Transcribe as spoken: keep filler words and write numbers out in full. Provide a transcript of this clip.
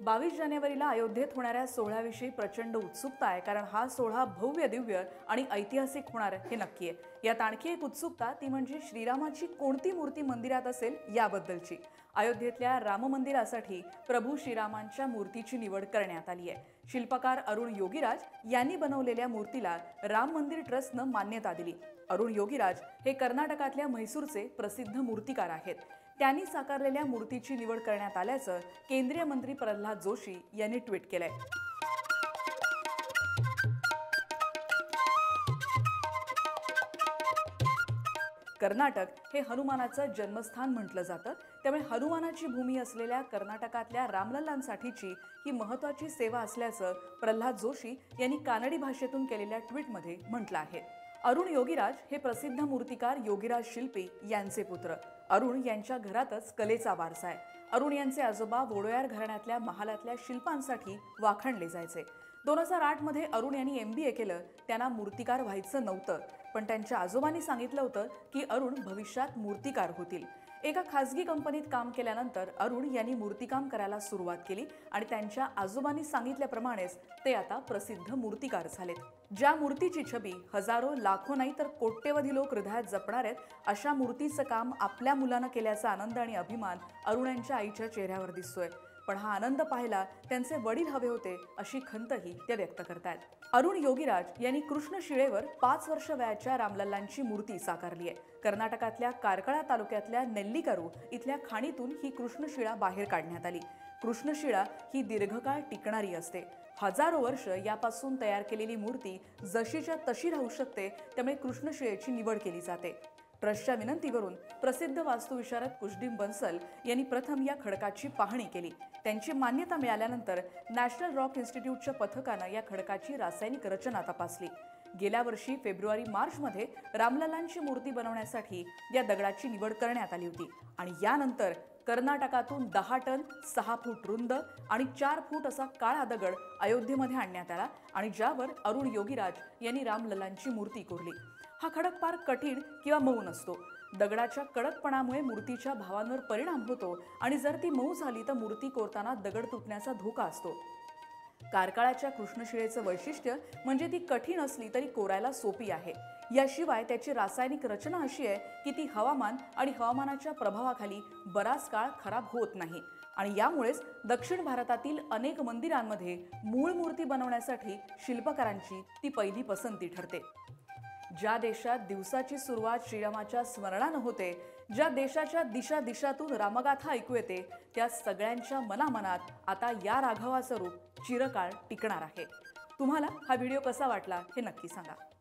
बावीस जानेवारीला अयोध्येत होणाऱ्या सोहळ्याविषयी प्रचंड उत्सुकता आहे, कारण हा सोहळा भव्य दिव्य आणि ऐतिहासिक होणार हे नक्की आहे। यात आणखी एक उत्सुकता ती म्हणजे श्रीरामाची कोणती मूर्ती मंदिरात असेल याबद्दलची। अयोध्येतल्या राम मंदिरासाठी प्रभू श्रीरामांच्या मूर्तीची निवड करण्यात आली आहे। शिल्पकार अरुण योगीराज यांनी बनवलेल्या मूर्तीला राम मंदिर ट्रस्टनं मान्यता दिली। अरुण योगीराज हे कर्नाटकातल्या म्हैसूरचे प्रसिद्ध मूर्तिकार आहेत। त्यांनी साकारलेल्या मूर्तीची निवड करण्यात आल्याचं केंद्रीय मंत्री प्रल्हाद जोशी यांनी ट्विट केलंय। कर्नाटक हे हनुमानाचं जन्मस्थान म्हटलं जातं, त्यामुळे हनुमानाची भूमी असलेल्या कर्नाटकातल्या रामलल्लांसाठीची ही महत्त्वाची सेवा असल्याचं प्रल्हाद जोशी यांनी कानडी भाषेतून केलेल्या ट्विटमध्ये म्हटलं आहे। अरुण योगीराज हे प्रसिद्ध मूर्तिकार योगीराज शिल्पी यांचे पुत्र। अरुण यांच्या घरातच कलेचा वारसा आहे। अरुण यांचे आजोबा वोडोयार घराण्यातल्या महालातल्या शिल्पांसाठी वाखाणले जायचे। दोन हजार आठ मध्ये अरुण यांनी एम बी ए केलं। त्यांना मूर्तिकार व्हायचं नव्हतं, पण त्यांच्या आजोबांनी सांगितलं होतं की अरुण भविष्यात मूर्तिकार होतील। एका खासगी कंपनीत काम केल्यानंतर अरुण यांनी मूर्तिकाम करायला सुरुवात केली आणि त्यांच्या आजोबांनी सांगितल्याप्रमाणेच ते आता प्रसिद्ध मूर्तिकार झालेत। ज्या मूर्तीची छबी हजारो लाखो नाही तर कोट्यवधी लोक हृदयात जपणार आहेत, अशा मूर्तीचं काम आपल्या मुलानं केल्याचा आनंद आणि अभिमान अरुण यांच्या आईच्या चेहऱ्यावर दिसतोय। पण हा आनंद पाहायला त्यांचे वडील हवे होते, अशी खंतही ते व्यक्त करतायत। अरुण योगीराज यांनी कृष्ण शिळेवर पाच वर्ष वयाच्या रामलल्लांची मूर्ती साकारली आहे। कर्नाटकातल्या कारकळा तालुक्यातल्या नेल्लीकरू इथल्या खाणीतून ही कृष्णशिळा बाहेर काढण्यात आली। कृष्णशिळा ही दीर्घकाळ टिकणारी असते। हजारो वर्ष यापासून तयार केलेली मूर्ती जशीच्या तशी राहू शकते, त्यामुळे कृष्णशिळेची निवड केली जाते। ट्रस्टच्या विनंतीवरून प्रसिद्ध वास्तुविशारद कुशडीम बन्सल यांनी प्रथम या खडकाची पाहणी केली। त्यांची मान्यता मिळाल्यानंतर नॅशनल रॉक इन्स्टिट्यूटच्या पथकानं या खडकाची रासायनिक रचना तपासली। गेल्या वर्षी फेब्रुवारी मार्च मध्ये रामलल्लांची मूर्ती बनवण्यासाठी या दगडाची निवड करण्यात आली होती आणि यानंतर कर्नाटकातून दहा टन सहा फूट रुंद आणि चार फूट असा काळा दगड अयोध्येमध्ये आणण्यात आला आणि ज्यावर अरुण योगीराज यांनी रामलल्लांची मूर्ती कोरली। हा खडक फार कठीण किंवा मऊ नसतो। दगडाच्या कडकपणामुळे मूर्तीच्या भावांवर परिणाम होतो आणि जर ती मऊ झाली तर मूर्ती कोरताना दगड तुटण्याचा धोका असतो। कारकाळाच्या कृष्णशिळेचं वैशिष्ट्य म्हणजे ती कठीण असली तरी कोरायला सोपी आहे। याशिवाय त्याची रासायनिक रचना अशी आहे की ती हवामान आणि हवामानाच्या प्रभावाखाली बराच काळ खराब होत नाही आणि यामुळेच दक्षिण भारतातील अनेक मंदिरांमध्ये मूळ मूर्ती बनवण्यासाठी शिल्पकारांची ती पहिली पसंती ठरते। ज्या देशात दिवसाची सुरुवात श्रीरामाच्या स्मरणानं होते, ज्या देशाच्या दिशा दिशातून रामगाथा ऐकू येते, त्या सगळ्यांच्या मनामनात आता या राघवाचं रूप चिरकाळ टिकणार आहे। तुम्हाला हा व्हिडिओ कसा वाटला हे नक्की सांगा।